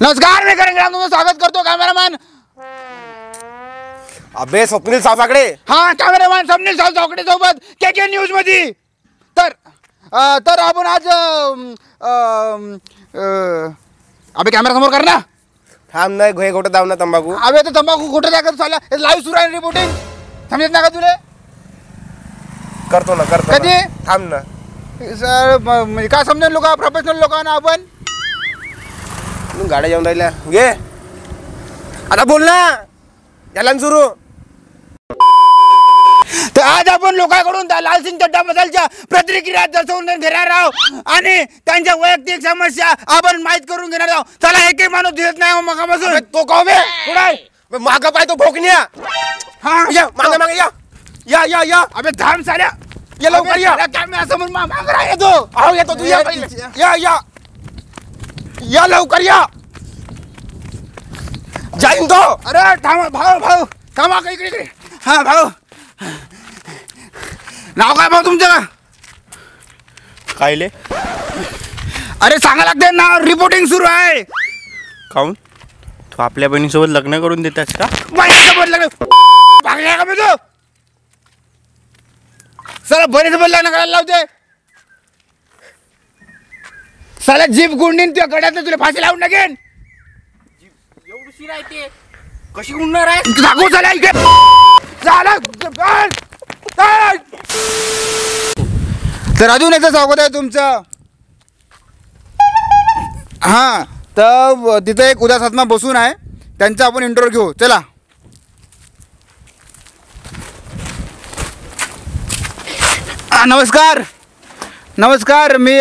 नमस्कार, मी करेंगे तुमचं स्वागत करतो कॅमेरामॅन. अबे स्वप्नील सावकाकडे. हा, कॅमेरामॅन स्वप्नील सावकाकडे सोबत के न्यूज मध्ये. तर आपण आज अबे कॅमेरा समोर कर ना. थांब नाही घोय घोट दाव ना तंबाखू. अबे तर तंबाखू कुठे जायचं चालला, लाईव्ह सुरू आहे रिपोर्टिंग. समजत ना का तुले? करतो ना कधी? थांब ना सर, काय समजेल लोक, प्रोफेशनल लोकांना आपण गाड्या जाऊन राहिल्या. घे आता बोल ना, याला सुरू. तर आज आपण लोकांकडून लालसिंग चड्डा बदलच्या प्रतिक्रिया दर्शवून घेणार आहोत आणि त्यांच्या वैयक्तिक समस्या आपण माहीत करून घेणार आहोत. चला, एकही माणूस दिसत नाही मगापासून. तो कवे कुठे माग पाय तो भोकण्या. हा, या मागे मागे या या या या. अबे थांब साल्या, ये लवकर या. कॅमेरा समोर माग राहिला तो. आहो येतो तू. या या या या लवकर या. जाईन तो. अरे थांब भाऊ थांबा इकडे इकडे. हा भाऊ, नाव काय भाऊ तुमचं? कायले? अरे सांगा लागते ना, रिपोर्टिंग सुरू आहे. काऊन तू आपल्या बहिणीसोबत लग्न करून देतास का? बहिणीसोबत लग्न भागल्या का मी तू? सर बहिणीसोबत लग्न करायला लावते. साला जीप गुंडीन तुझ्या गड्यात तुला फाशी लावून टाकेन. एवढी राहते कशी उडणार आहे? दाखवू झाला इकडे झाला. तर अजून एकदा स्वागत आहे तुमचं. हा, तर तिथं एक उदास आत्मा बसून आहे, त्यांचा आपण इंटरव्ह्यू घेऊ. चला. नमस्कार नमस्कार, मी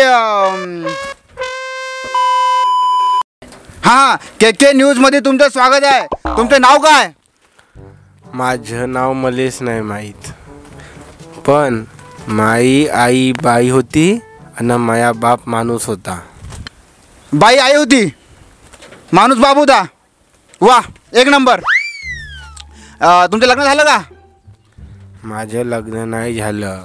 हां के न्यूजमध्ये तुमचं स्वागत आहे. तुमचं नाव काय? माझं नाव मलेच नाही माहीत, पण माई आई बाई होती आणि माया बाप माणूस होता. बाई आई होती, माणूस बाप होता. वा, एक नंबर. तुमचं लग्न झालं का? माझं लग्न नाही झालं.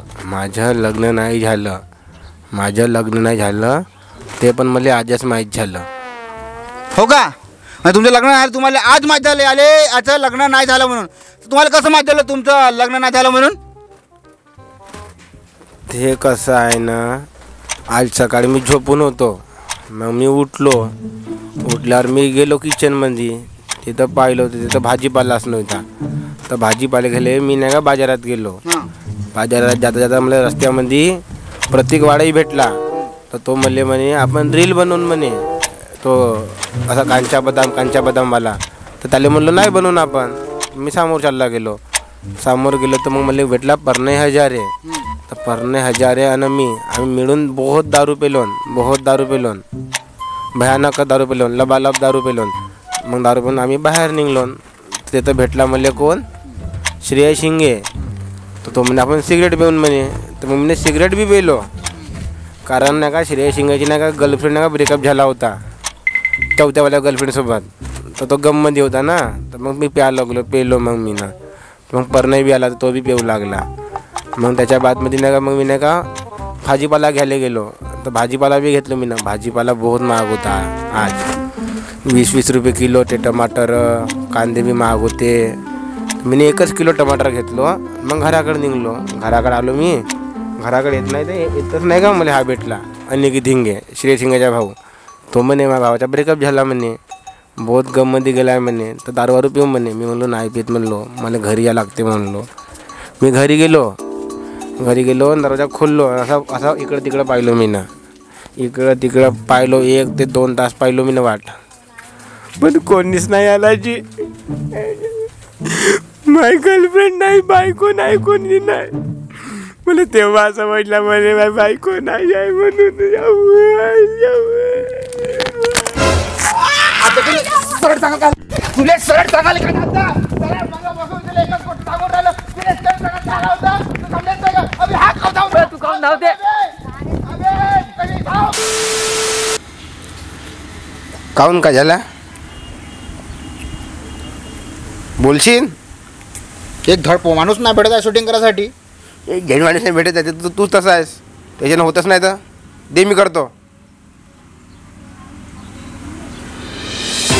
ते पण मला आजच माहीत झालं. हो का? तुमचं लग्न झालं, तुम्हाला आज माहीत झालं आले याचं लग्न नाही झालं म्हणून. तुम्हाला कसं माहीत झालं तुमचं लग्न नाही झालं म्हणून? ते कसं आहे ना, आज सकाळी मी झोपून होतो. मग मी उठल्यावर मी गेलो किचनमध्ये. तिथं पाहिलं होतं, तिथं भाजीपालाच नव्हता. तर भाजीपाला घ्यायला मी नाही का बाजारात गेलो. बाजारात जाता जाता मला रस्त्यामध्ये प्रतीकवाडाही भेटला. तर तो म्हणे आपण रील बनवून म्हणे, तो असा कांचा बदामवाला. तर त्याला म्हणलो नाही बनवून आपण. मी समोर गेलो तर मग मला भेटला परने हजारे. तर परने हजारे आणि आम्ही मिळून बहुत दारू पेलोन. भयानक दारू पेलोन, लबालब दारू पेलोन. मग दारू पिऊन आम्ही बाहेर निघलो. तिथं भेटला मला कोण? श्रेय शिंगे. तर तो म्हणे आपण सिगरेट पिऊन म्हणे. तर मग मी सिगरेट बी पेलो. कारण नाही का, श्रेय शिंगेची नाही का गर्लफ्रेंड नाही का ब्रेकअप झाला होता चौथ्यावाल्या गर्लफ्रेंडसोबत. तर तो गममध्ये होता ना. तर मग मी पेलो मग मी ना. मग परने बी आला तर तो बी पेऊ लागला. मग त्याच्या बादमध्ये नाही का मग मी नाही का भाजीपाला घ्यायला गेलो. तर भाजीपाला बी घेतलं मी ना. भाजीपाला बहुत महाग होता आज. 20-20 रुपये किलो. ते टमाटर कांदे बी महाग होते. मी 1 किलो टमाटर घेतलो. मग घराकडे निघलो. घराकडे आलो मी. घराकडे येतच नाही का मला हा भेटला अनिकी धिंगे, श्रेय शिंगेचा भाऊ. तो म्हणे माझ्या भावाचा ब्रेकअप झाला म्हणे, बहुत गममध्ये गेला आहे म्हणे. तर दारू पिऊ म्हणे. मी म्हणलो नाही पित म्हणलो, मला घरी या लागते म्हणलो. मी घरी गेलो दरवाजा खोललो. असा इकडं तिकडं पाहिलो मी ना. इकडं तिकडं पाहिलो 1 ते 2 तास पाहिलो मी ना वाट. पण कोणीच नाही आला जी. माय गर्लफ्रेंड नाही, बायको नाही, कोणी नाही. मला तेव्हा असं म्हटलं म्हणे माझी बायको नाही आहे म्हणून. तुला सरळ सांगाल का? काऊन काय झाला बोलशील? एक धड माणूस नाही भेटत आहे शूटिंग करायसाठी. एक घेण माणूस नाही भेटत आहे. तू तसा आहेस, त्याच्यानं होतच नाही. तर दे मी करतो.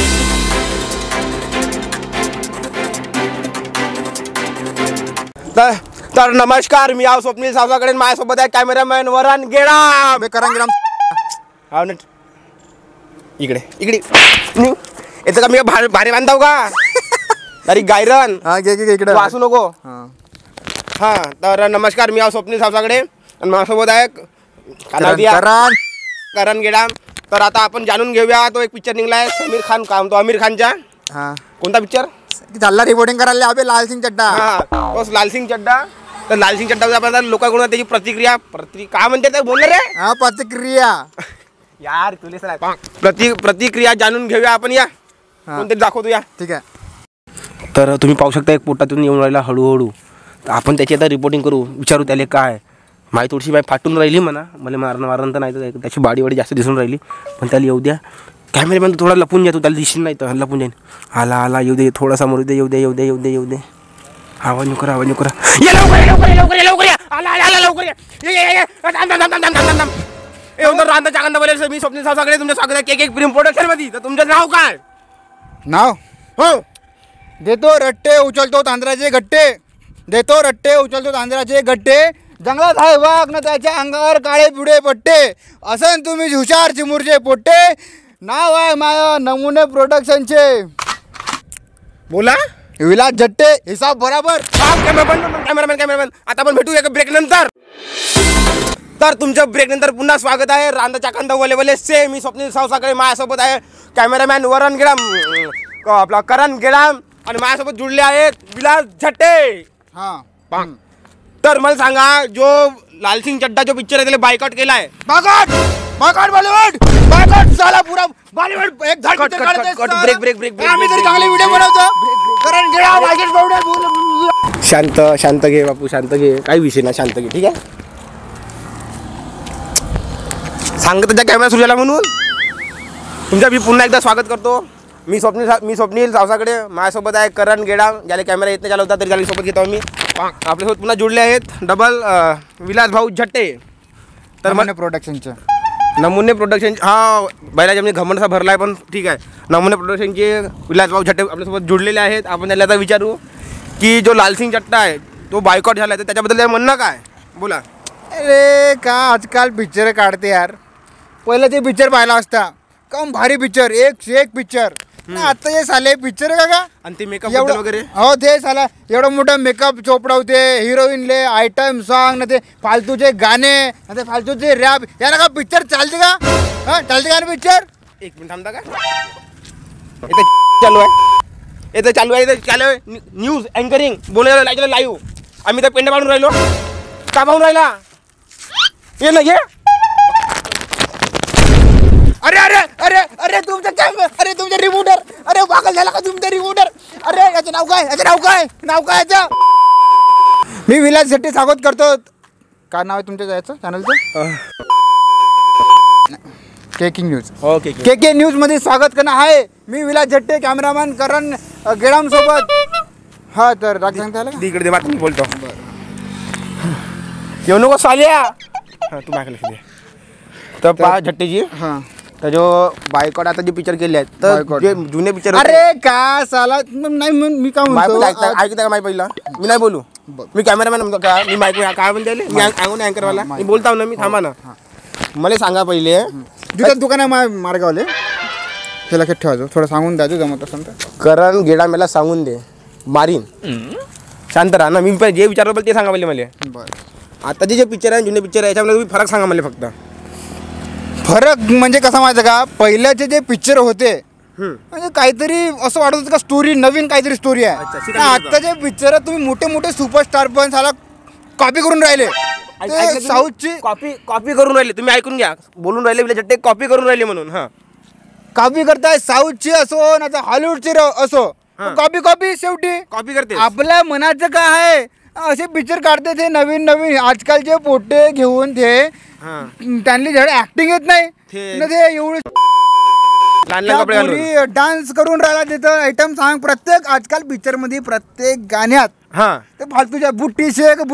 तर नमस्कार, मी आहो स्वप्नील सावसाकडे. माझ्यासोबत आहे कॅमेरामॅन वरण गेडाम. करण गेडाम. हा ना, इकडे इकडे येतं का? मी भारी बांधाव का? अरे गायरन हा घे इकडे वाचू नको. हा तर नमस्कार, मी आहो स्वप्नील सावसाकडे आणि माझ्यासोबत आहे करण गेडाम. तर आता आपण जाणून घेऊया, तो एक पिक्चर निघलाय समीर खान काम, तो आमिर खानचा. कोणता पिक्चर चालला रिपोर्टिंग करायला अबे लाल सिंग चड्डा. हा तोच लाल सिंग चड्डा. तर लाल सिंग चड्डा आपण लोकांकडून त्याची प्रतिक्रिया काय म्हणते ते बोलणार रे? हा प्रतिक्रिया यार तुले प्रतिक्रिया जाणून घेऊया आपण. या कोणतरी दाखवतो या. ठीक आहे. तर तुम्ही पाहू शकता एक पोटातून येऊन राहिला हळूहळू. तर आपण त्याची आता रिपोर्टिंग करू, विचारू त्याला काय माहीत. थोडीशी बाई फाटून राहिली म्हणा, मला मारणं तर नाही, तर त्याची बाडी जास्त दिसून राहिली. पण त्याला येऊ द्या. कॅमेरामॅन थोडा लपून जातो, त्याला दिसून नाही तर लपून जाईन. आला येऊ दे, थोडा समोर येऊ दे. आवाज नको करा. ये लवकर या. आला लवकर या. रांधाच्या कांदा बोलायचं. मी स्वप्नील सावसाकडे तुमचं स्वागत आहे केक फिल्म प्रोडक्शन मध्ये. तर तुमचं नाव काय? नाव हो. देतो रट्टे उचलतो तांदळाचे गट्टे. जंगलात आहे वाघ ना त्याच्या अंगावर काळे पिवळे पट्टे. असं तुम्ही हुशार चिमुरचे पोट्टे. नाव आहे माया नमुने प्रोडक्शनचे. बोला विलास जट्टे. हिसाब बराबर. कॅमेरामॅन आता आपण भेटू एका ब्रेक नंतर. तर तुमच्या ब्रेक नंतर पुन्हा स्वागत आहे रांधाच्या कांदा वले से. मी स्वप्नील सावसाकडे, माझ्यासोबत आहे कॅमेरामॅन वरण गेडाम, आपला करण गेडाम आणि माझ्यासोबत जुळले आहेत विलास झट्टे. हा तर मला सांगा, जो लाल सिंग चड्डा जो पिक्चर आहे त्याला बायकॉट केलाय. बायकॉट बॉलिवूड. बायकॉट साला पुरा बॉलिवूड एक धड कट, ब्रेक. आम्ही तरी चांगले व्हिडिओ बनवतो. करण गेडाम. शांत घे बापू, शांत घे. काही विषय नाही, शांत घे. ठीक आहे. सांगत त्या कॅमेरा सुरू झाला म्हणून तुमच्या मी पुन्हा एकदा स्वागत करतो. मी स्वप्नील सावसाकडे, माझ्यासोबत आहे करण गेडाम. ज्याला कॅमेरा येत नाही झाला होता तरी त्याला सोबत घेतो मी. आपल्यासोबत पुन्हा जुळले आहेत डबल विलास भाऊ झट्टे. तर नमुने प्रोडक्शनचे हा बैलाच्या म्हणजे घमंडसा भरला आहे, पण ठीक आहे. नमुने प्रोडक्शनचे विलास भाऊ झट्टे आपल्यासोबत जुळलेले आहेत. आपण त्याला आता विचारू की जो लाल सिंग चड्डा आहे तो बायकॉट झाला आहे, तर त्याच्याबद्दल त्याचं म्हणणं काय? बोला. अरे का आजकाल पिक्चर काढते यार. पहिलं ते पिक्चर पाहिला असता कम भारी पिक्चर, एक पिक्चर. आता हे साले पिक्चर का आणि ते मेकअप वगैरे. हो ते साला एवढं मोठं मेकअप चोपडावते, हिरोईनले आयटम सॉन्ग ना ते फालतूचे गाणे ना ते फालतूचे रॅप. याला का पिक्चर चालते का? हा चालते का पिक्चर? एक मिनिट थांबता का? इथं चालू आहे न्यूज अँकरिंग बोलायला लाईव्ह. आम्ही तर पेंडे बांधून राहिलो. का बांधून राहिला? ये ना ये. अरे तुमचं रिमोटर. अरे पागल झाला का तुमचं रिमोटर? अरे याचं नाव काय याचं? मी विलास झट्टे स्वागत करतो. काय नाव आहे तुमच्या याचं चॅनलचं? केकिंग न्यूज. ओके. के न्यूज मध्ये स्वागत करणं आहे. मी विलास झट्टे, कॅमेरामॅन करण गेडाम सोबत. हा तर राग सांगता आला का? इकडे बात मी बोलतो. येऊ नको साल्या. हा तू मागे लक्ष दे. तर पहा झट्टेजी, हां तर जो बायकॉट आता जे पिक्चर केले आहेत तर जे जुने पिक्चर. अरे का साला नाही मी काय म्हणतो ऐकता का माहिती पहिला मी नाही बोलू. मी कॅमेरामॅन म्हणतो का? मी माहिती काय म्हणते मी ऐकून अँकरवाला मी बोलता ना. मी थांबा ना. मला सांगा पहिले दुकान मार्गावले ते लक्षात ठेवायचं. थोडं सांगून द्यायचं जमत असेल तर. करण गेडा मला सांगून दे मारीन. शांत राहा ना. मी जे विचारलं ते सांगा पहिले मला. बरं आता जे पिक्चर आहे जुने पिक्चर आहे याच्यामध्ये तुम्ही फरक सांगा मला फक्त. फरक म्हणजे कसं माहिती का? पहिल्याचे जे पिक्चर होते म्हणजे काहीतरी असं वाटत होतं का स्टोरी नवीन काहीतरी स्टोरी आहे. आत्ताचे पिक्चर तुम्ही मोठे सुपरस्टार पण साला कॉपी करून राहिले. साऊथची कॉपी करून राहिले. तुम्ही ऐकून घ्या. बोलून राहिले विलास झट्टे कॉपी करून राहिले म्हणून. हा कॉपी करताय. साऊथची असो ना हॉलिवूडची असो कॉपी शेवटी कॉपी करते. आपल्या मनाचं काय आहे असे पिक्चर काढते ते नवीन आजकालचे पोटे घेऊन ते त्यांनी धड ऍक्टिंग येत नाही ते एवढे डान्स करून राहिला तिथं आयटम सांग. प्रत्येक आजकाल पिक्चर मध्ये प्रत्येक गाण्यात ते फालतूच्या बुट्टी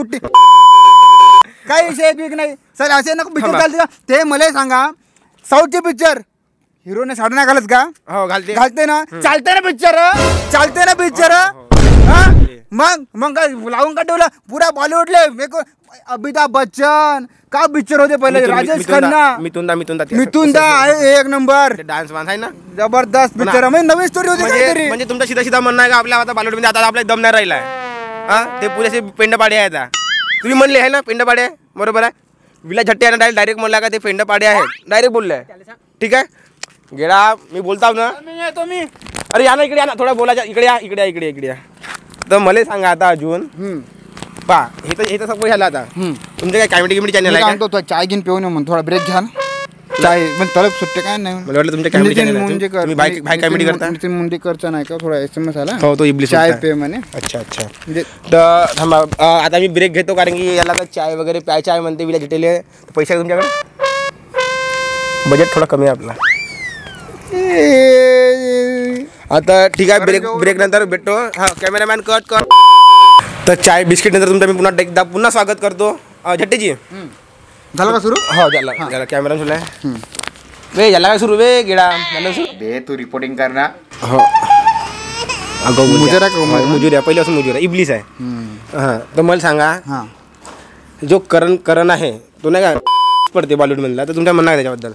काही शेक बीक नाही सर. असे नको पिक्चर चालते का? ते मला सांगा साऊथचे पिक्चर हिरोने साडा नाही घालत का? हो घालते ना. चालते ना पिक्चर हा? मग काय लावून का ठेवलं पुरा बॉलिवूडले अमिताभ बच्चन का पिक्चर होते पहिले राजेश खन्ना मिथुन दा एक नंबर डान्स वान्स आहे ना जबरदस्त पिक्चर म्हणजे नवीन स्टोरी होती काहीतरी म्हणजे तुमचा सीधा म्हणणं आहे का आपल्या आता बॉलिवूड मध्ये आता आपला दम नाही राहिलाय हा ते पुरेसे पेंडपाडे आहेत तुम्ही म्हणले आहे ना पेंडपाडे बरोबर आहे विला झट्टे यांना डायरेक्ट म्हणला का ते पेंडपाडे आहेत डायरेक्ट बोलले ठीक आहे गेडा मी बोलताव ना मी अरे या ना इकडे या ना थोडा बोलायचा इकडे या तर मला सांगा आता अजून पा हे तर सगळं झालं आता तुमचे काय कॉमेडी चॅनल आहे सांगतो चाय घेऊन पिऊन म्हणून थोडा ब्रेक घ्या ना चाय पण तलप सुट्टे काय नाही मला वाटलं तुमच्या कॉमेडी चॅनल तुम्ही बाय कॉमेडी करता नितीन मुंडेकरचा नाही का थोडा SMS आला हो तो इब्लिस चाय पे म्हणे अच्छा तर थांबा आता मी ब्रेक घेतो कारण की याला तर चाय वगैरे प्यायचा आहे म्हणते विला झटेले पैसे तुमच्याकडे बजेट थोडा कमी आहे आपला आता ठीक आहे ब्रेक नंतर भेटतो हा कॅमेरामॅन कट तर चाय बिस्किट नंतर तुमचं मी पुन्हा एकदा पुन्हा स्वागत करतो झट्टेजी झालं का सुरू हो झाला कॅमेरा सुरू आहे वे झाला काय सुरू वे गेडा झालं सुरू बे तू रिपोर्टिंग कर ना हो अगो मुजूर आहे पहिल्यापासून मुजूर आहे इब्लिस आहे हां तर मला सांगा जो करण आहे तो नाही का पडते बॉलिवूडमधला तर तुमच्या म्हणणं आहे त्याच्याबद्दल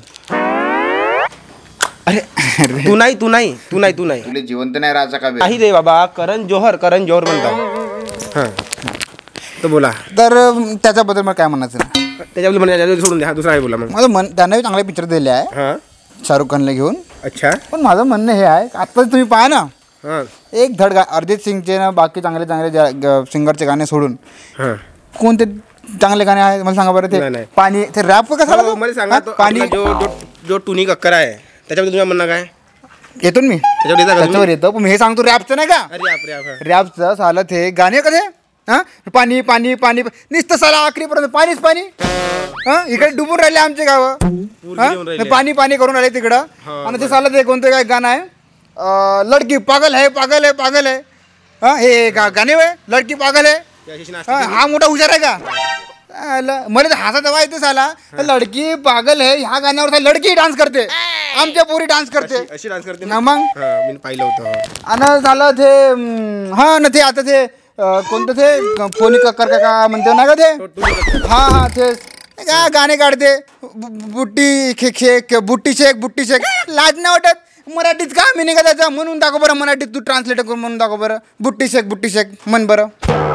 अरे तू नाही तुला जिवंत नाही राहायचा का काही दे बाबा करण जोहर म्हणतो हां तर बोला तर त्याच्याबद्दल मला काय म्हणायचं नाही त्याच्याबद्दल म्हणजे सोडून द्या दुसरा आहे बोला मग माझं त्यांनाही चांगले पिक्चर दिले आहे हां शाहरुख खानला घेऊन अच्छा पण माझं म्हणणं हे आहे आता तुम्ही पाहा ना हां एक धड अरिजित सिंगचे ना बाकी चांगले सिंगरचे गाणे सोडून हां कोणते चांगले गाणे आहेत मला सांगा बरं ते नाही. पाणी ते रॅप कसं मला सांगा पाणी जो टुनी कक्कर आहे त्याच्याबद्दल तुम्ही म्हणणं काय येतो ना मी त्याच्यावर येता का तुम्ही? त्याच्यावर येतो पण मी हे सांगतो रॅपचं नाही का अरे रॅपचं साला ते गाणे कसे हा पाणी पाणी पाणी नुसतं साला आखरीपर्यंत पाणीच पाणी हा इकडे डुबून राहिले आमचे गाव पाणी पाणी करून राहिले तिकडं आणि ते साला ते कोणतं काय गाणं आहे लडकी पागल आहे हा हे गाणे वय लडकी पागल आहे हा मोठा हुशार आहे का मला तर हसा दवा येते साला लडकी पागल आहे ह्या गाण्यावर लडकी डान्स करते आमच्या पोरी डान्स करते अशी डान्स करते ना मग मी पाहिलं होतं आणि झालं ते हा ना ते आता ते कोणतं ते फोनी कक्कर का म्हणते ना का ते हा ते काय गाणे काढते बुट्टी शेक लाज नाही वाटत मराठीत का मी का त्याचा म्हणून दाखव बरं मराठीत तू ट्रान्सलेट करून म्हणून दाखव बरं बुट्टी शेक म्हण बरं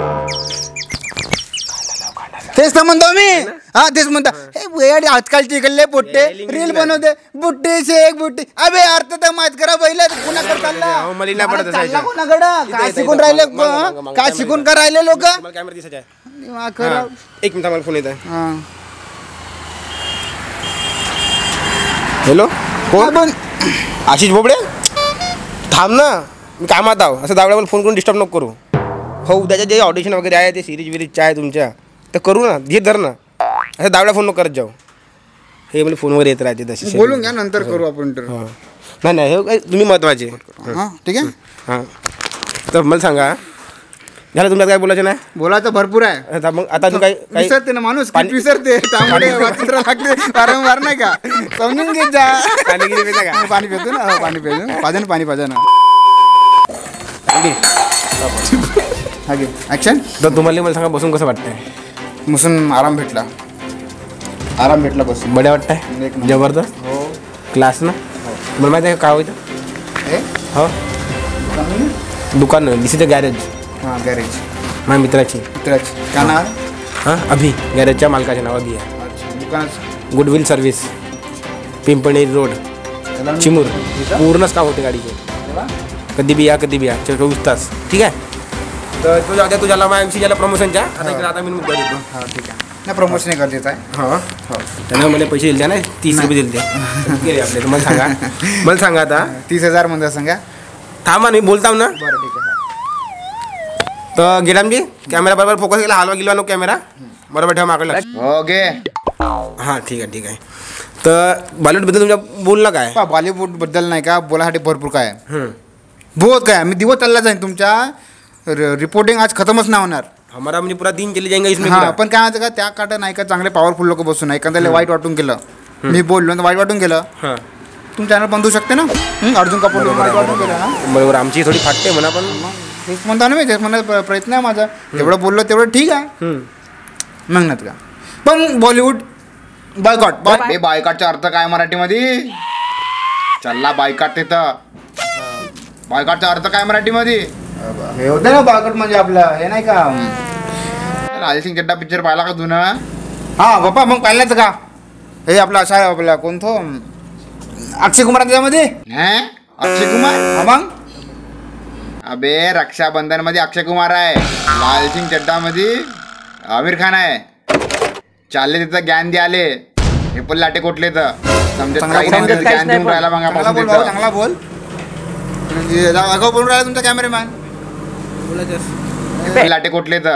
तेच तर म्हणतो मी हा तेच म्हणतो हे आजकालचे इकडले पोट्टे रील बनवते बुट्टी अबे अर्थ तर मात करा बैल कुणाकडे चालला कोणाकडं काय शिकून राहिले काय शिकून का राहिले लोक एक मिनिट मला फोन येत आहे हॅलो पण आशिष बोबडे थांब ना मी कामात आहो असं दावड्या मला फोन करून डिस्टर्ब नको करू हो उद्याच्या जे ऑडिशन वगैरे आहे ते सिरीजच्या आहे तुमच्या तर करू ना घे धर ना असं दावड्या फोन नको करत जाऊ हे मला फोनवर येत राहते तसे बोलून घ्या नंतर करू आपण नाही हे काय तुम्ही महत्वाचे हां ठीक आहे हां तर मला सांगा झालं तुमच्यात काय बोलायचं नाही बोलायचं भरपूर आहे मग आता तू काय विसरते ना माणूस विसरते त्यामुळे वाचित्र लागते वारंवार नाही का समजून घेत जा पाणी किती पिता का पाणी पितो ना पाणी पितो पाणी पाजा ना ॲक्शन तर तुम्हाला मला सांगा बसून कसं वाटतंय बसून आराम भेटला बसून बड्या वाटतंय जबरदस्त हो क्लास ना मला माहिती आहे काय होतं हो दुकान दिसीचं गॅरेज हां गॅरेज माझ्या मित्राची काय नाव हां अभि गॅरेजच्या मालकाचे नाव अभि आहे दुकानाचं goodwill service Pimpani road Chimur पूर्णच काम होते गाडीचे कधी बी या 24 तास ठीक आहे तर तू जाऊ द्या तुझ्याला माझ्या ज्याला प्रमोशनच्या आता मी मुद्दा देतो हां ठीक आहे नाही प्रमोशन गरजेचं आहे हां हो त्यानं मला पैसे दिले नाही 30 रुपये दिले गेले आपले तर मला सांगा आता 30,000 म्हणता सांगा थांबा मी बोलताव ना बरं ठीक आहे तर गेलामजी कॅमेरा बरोबर फोकस केला हलवा गिलवा नको कॅमेरा बरोबर ठेवा मागला ओके हां ठीक आहे तर बॉलिवूडबद्दल तुमच्या बोलणं काय बॉलिवूडबद्दल नाही का बोलासाठी भरपूर काय आहे बहुत काय मी दिवस चालला जाईन तुमच्या रिपोर्टिंग आज खतमच नाही होणार हमारा म्हणजे पुरा दिन चले जाएंगे इसमें हां पण काय माहिती का त्या काटा नाही का चांगले पॉवरफुल लोक बसून एखाद्याला वाईट वाटून गेलं मी बोललो तर वाईट वाटून गेलं हां तुम चॅनल बंद होऊ शकते ना अर्जुन कपूर वाईट वाटून गेलं ना बरोबर आमची थोडी फाटते म्हणा पण तेच म्हणतो ना मी, तेच म्हणा प्रयत्न आहे माझा. जेवढं बोललो तेवढं ठीक आहे. मेहनत का. पण बॉलिवूड बायकॉट. बायकॉटचा अर्थ काय मराठीमध्ये? चल्ला बायकॉट तिथं. बायकॉटचा अर्थ काय मराठीमध्ये? हे होतं ना बायकॉट म्हणजे आपलं हे नाही का. लालसिंग चड्डा पिक्चर पाहिला का तू ना? हा बाप्पा मग पाहिलाच का. हे आपला असा आपला कोणतो अक्षय कुमार त्याच्यामध्ये. अक्षय कुमार? हा मग अबे रक्षाबंधन मध्ये अक्षय कुमार आहे, लालसिंग चड्डा मध्ये आमिर खान आहे. चालले तिथं ज्ञान द्याले, हे पण लाटे कोटले तर समजत काही नाही, ज्ञान देऊन राहिला मग चांगला बोल भाऊ, चांगला बोल. अगाऊ बोलून राहिला तुमचा कॅमेरामॅन. लाटे कोटले तर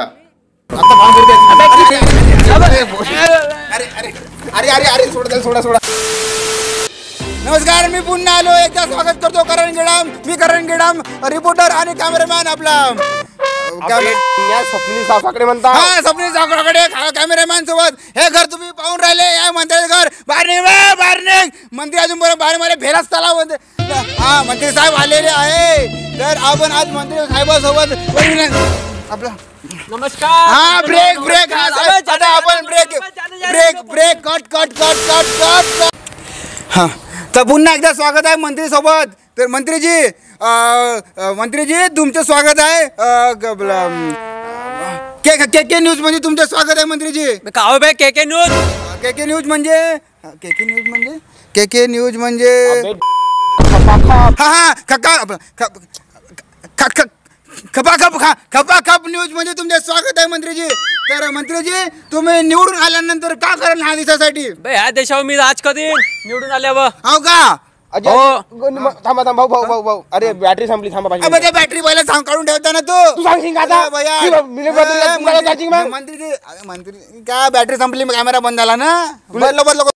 अरे सोडा. नमस्कार, मी पुन्हा आलो. एकदा स्वागत करतो करण गेडाम. मी करण गेडाम, रिपोर्टर आणि कॅमेरामॅन आपला स्वप्नील सावकाकडे म्हणता. हा, स्वप्नील सावकाकडे कॅमेरामॅन सोबत. हे घर तुम्ही पाहून राहिले, या मंत्र्याचं घर. बाहेर निघ. मंत्री अजून बरोबर बाहेर मला भेलाच तलाव. हा, मंत्री साहेब आलेले आहे. तर आपण आज मंत्री साहेबासोबत आपला नमस्कार. हा, ब्रेक. आता आपण ब्रेक कट. हा, तर पुन्हा एकदा स्वागत आहे मंत्री सोबत. तर मंत्रीजी तुमचं स्वागत आहे. के न्यूज मध्ये तुमचं स्वागत आहे मंत्रीजी. काय भाई के न्यूज? के न्यूज म्हणजे खपाखप न्यूज मध्ये तुमचं स्वागत आहे मंत्रीजी. तर मंत्रीजी, तुम्ही निवडून आल्यानंतर का कराल ह्या दिवसासाठी? ह्या देशावर मी राज करीन निवडून आल्यावर. हो का? थांबा भाऊ. अरे बॅटरी संपली, थांबा. ते बॅटरी पहिला काढून ठेवता ना तू सांगशील आता? मंत्री काय बॅटरी संपली, कॅमेरा बंद झाला ना. बदलो.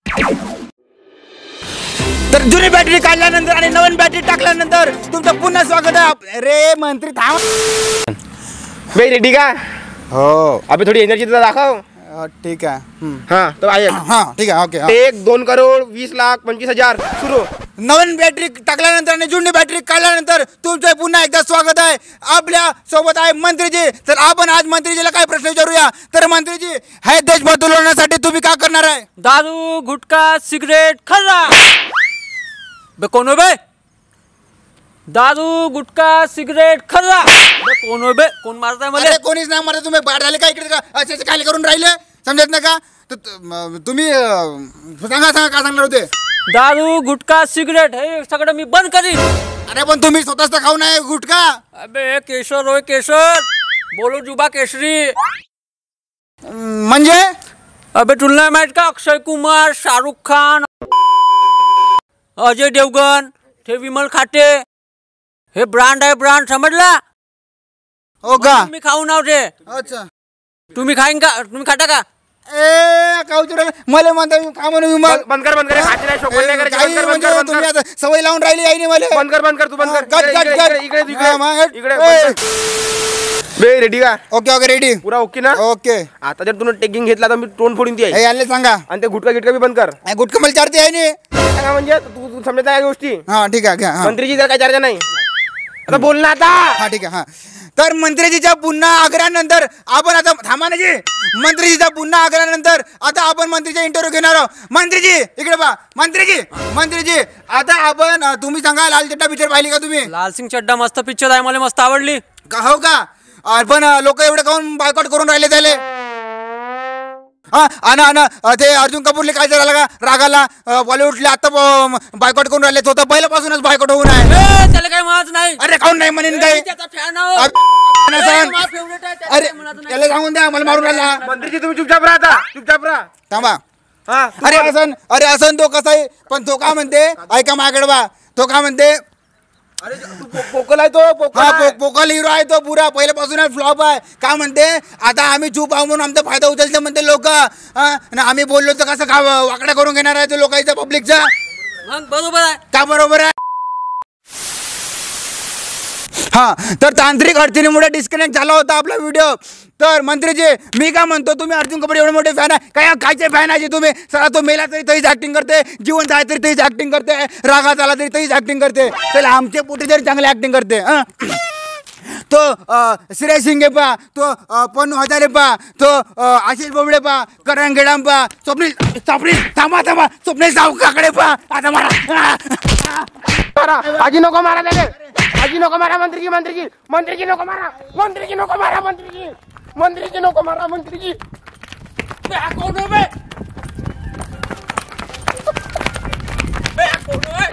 तर जुनी बॅटरी काढल्यानंतर आणि नवीन बॅटरी टाकल्यानंतर तुमचं पुन्हा स्वागत आहे. रे मंत्री थांब. रेडी का? हो, अबे थोडी एनर्जी तर दाखव. ठीक आहे. हा, तो आहे. हा, ठीक आहे. ओके. 1-2 करोड 20,25,000 सुरू. नवीन बॅटरी टाकल्यानंतर आणि जुनी बॅटरी काढल्यानंतर तुमचं पुन्हा एकदा स्वागत आहे. आपल्या सोबत आहे मंत्रीजी. तर आपण आज मंत्रीजीला काय प्रश्न विचारूया. तर मंत्रीजी, हे देश बदलवण्यासाठी तुम्ही काय करणार आहे? दारू, गुटखा, सिगरेट, खर्रा. बे कोण हो बे? दारू, गुटखा, सिगरेट, खर्रा. बे कोण हो बे? कोण मारताय मला? अरे कोणीच नाही मारत. तुम्ही बाहेर आले का इकडे का असे काय करून राहिले? समजत नाही का? तुम्ही सांगा काय सांगणार होते? दारू, गुटखा, सिगरेट हे सगळं मी बंद करीन. अरे पण तुम्ही स्वतःच तर खाऊ नये गुटखा. अबे केशर होय केशर, बोलो जुबा केशरी. म्हणजे अबे तुला नाही माहित का? अक्षय कुमार, शाहरुख खान, अजय देवगन, हे विमल खाटे, हे ब्रँड आहे, ब्रँड समजला? हो का? तुम्ही खाऊ नाव ते. अच्छा, तुम्ही खाईन का? तुम्ही खाता का? खाऊ मला म्हणता का म्हणून विमल बंद कर. तुम्ही आता सवय लावून राहिली आहे मला. बंद कर. तू बंद कर. इकडे रेडी का? Okay ready. पुरा ओके ना? ओके. आता जर तुला टेकिंग घेतला तर मी टोन फोडून ती आहे. याले सांगा. आणि ते गुटखा बी बंद कर. गुटखा मला चारते आहे नी. सांगा म्हणजे तू समजत आहे गोष्टी. हा, ठीक आहे. मंत्रीजी जर काय चर्चा नाही आता बोल ना आता. हा, ठीक आहे. हा, तर मंत्रीजीच्या पुन्हा आग्रहानंतर आपण आता थांबा ना जी. मंत्रीजीचा पुन्हा आग्रहानंतर आता आपण मंत्रीचा इंटरव्ह्यू घेणार आहोत. मंत्रीजी इकडे पहा. मंत्रीजी आता आपण तुम्ही सांगा, लाल चड्डा पिक्चर पाहिली का तुम्ही? लालसिंग चड्डा मस्त पिक्चर आहे, मला मस्त आवडली. हो का? पण लोक एवढे काऊन बायकॉट करून राहिले त्याले? हा, ते अर्जुन कपूरले काय झालं का रागाला? बॉलिवूडले आता बायकॉट करून राहिले. स्वतः पहिल्यापासूनच बायकॉट होऊन आहे. त्याला काही माज नाही. अरे काऊन नाही म्हणेन काय? फॅन अरे त्याला सांगून द्या, मला मारून राहिला. मंत्रीजी तुम्ही चुपचाप राहा. थांबा. अरे असं तो कसा आहे, पण तो काय म्हणते ऐका माझ्याकडे बा. तो काय म्हणते? अरे पोकल आहे तो. पोकल हिरो आहे तो पुरा पहिल्यापासून फ्लॉप आहे. काय म्हणते? आता आम्ही चूप आहो म्हणून आमचा फायदा उचलते म्हणते लोक. आम्ही बोललो तर कसं वाकडा करून घेणार आहे तो लोकांचा पब्लिकचा. बरोबर आहे का? बरोबर आहे. हा, तर तांत्रिक अडचणीमुळे डिस्कनेक्ट झाला होता आपला व्हिडिओ. तर मंत्रीजी मी काय म्हणतो, तुम्ही अर्जुन कपूर एवढे मोठे फॅन आहे. काय कायचे फॅन आहे तुम्ही? सगळा तो मेला तरी तरीच ऍक्टिंग करते, जीवन जाय तरी तरीच ऍक्टिंग करते, रागात आला तरी तरीच ऍक्टिंग करते. चला आमचे पोटी तरी चांगले ऍक्टिंग करते. तो श्रेयस शिंगे पा, तो पन्नू हजारे पा, तो आशिष बोबडे पा, करण गेडाम पा, स्वप्नील थांबा स्वप्नील सावकाकडे पा. आता मारा. आजी नको मारा त्याले, आजी नको मारा, मंत्रीजी नको मारा, मंत्रीजी नको मारा, मंत्रीजी नको मारा, मंत्रीजी. बे हा कोण आहे बे? बे हा कोण आहे?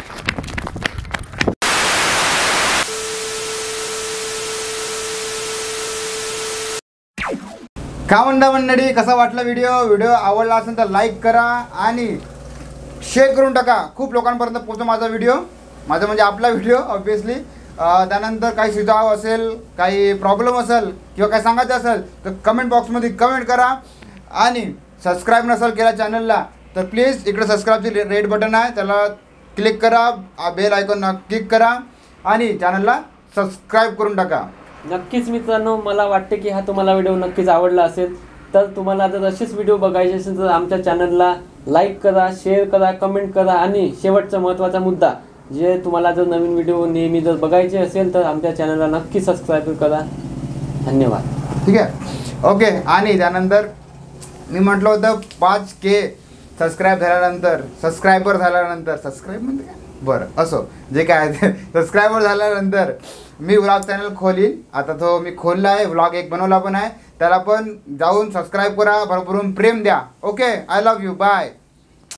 काय म्हणता मंडळी, कसा वाटला व्हिडिओ आवडला असेल तर लाईक करा आणि शेअर करून टाका. खूप लोकांपर्यंत पोहोचतो माझा व्हिडिओ, माझा म्हणजे आपला व्हिडिओ ऑब्विसली. त्यानंतर काही सुझाव असेल, काही प्रॉब्लेम असेल किंवा काही सांगायचं असेल तर कमेंट बॉक्समध्ये कमेंट करा. आणि सबस्क्राईब नसेल केला चॅनलला तर प्लीज इकडे सबस्क्राईबची रेड बटन आहे, त्याला क्लिक करा, बेल आयकॉन क्लिक करा आणि चॅनलला सबस्क्राईब करून टाका. नक्कीच मित्रांनो, मला वाटते की हा तुम्हाला व्हिडिओ नक्कीच आवडला असेल. तर तुम्हाला जर असेच व्हिडिओ बघायचे असेल तर आमच्या चॅनलला लाईक करा, शेअर करा, कमेंट करा आणि शेवटचा महत्त्वाचा मुद्दा, जे तुम्हाला जर नवीन व्हिडिओ नेहमी जर बघायचे असेल तर आमच्या चॅनलला नक्की सबस्क्राईब करा. धन्यवाद. ठीक आहे, ओके. आणि त्यानंतर मी म्हटलं होतं 5K सबस्क्रायबर झाल्यानंतर सबस्क्राईब म्हणजे काय बरं असो जे काय आहे ते सबस्क्रायबर झाल्यानंतर मी व्लॉग चॅनल खोलीन. आता तो मी खोलला आहे, व्लॉग एक बनवला पण आहे, त्याला पण जाऊन सबस्क्राईब करा, भरभरून प्रेम द्या. Okay, I love you, bye.